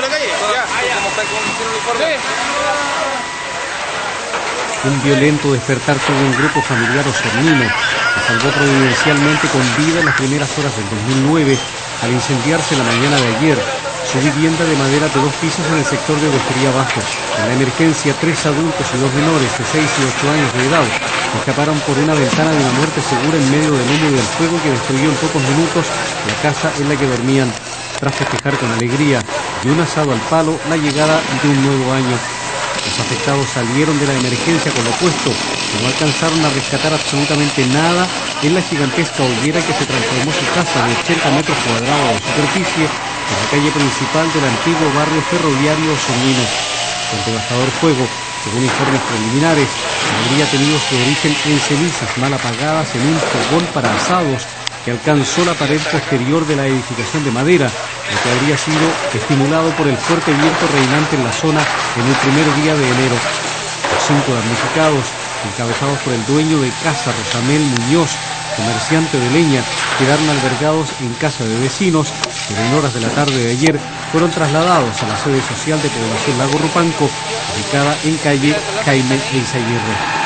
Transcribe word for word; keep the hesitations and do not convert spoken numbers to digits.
la calle. ¿Cómo están con el uniforme? Un violento despertar tuvo un grupo familiar osornino que salvó providencialmente con vida en las primeras horas del dos mil nueve al incendiarse la mañana de ayer su vivienda de madera de dos pisos en el sector de Ovejería Bajo. En la emergencia, tres adultos y dos menores de seis y ocho años de edad escaparon por una ventana de una muerte segura en medio del humo y del fuego que destruyó en pocos minutos la casa en la que dormían, tras festejar con alegría y un asado al palo la llegada de un nuevo año. Los afectados salieron de la emergencia con lo puesto, pero no alcanzaron a rescatar absolutamente nada en la gigantesca hoguera que se transformó su casa de ochenta metros cuadrados de superficie en la calle principal del antiguo barrio ferroviario Osornino. El devastador fuego, según informes preliminares, habría tenido su origen en cenizas mal apagadas en un fogón para asados que alcanzó la pared posterior de la edificación de madera, lo que habría sido estimulado por el fuerte viento reinante en la zona en el primer día de enero. Los cinco damnificados, encabezados por el dueño de casa Rosamel Muñoz, comerciante de leña, quedaron albergados en casa de vecinos, pero en horas de la tarde de ayer fueron trasladados a la sede social de Población Lago Rupanco, ubicada en calle Jaime Eizaguirre.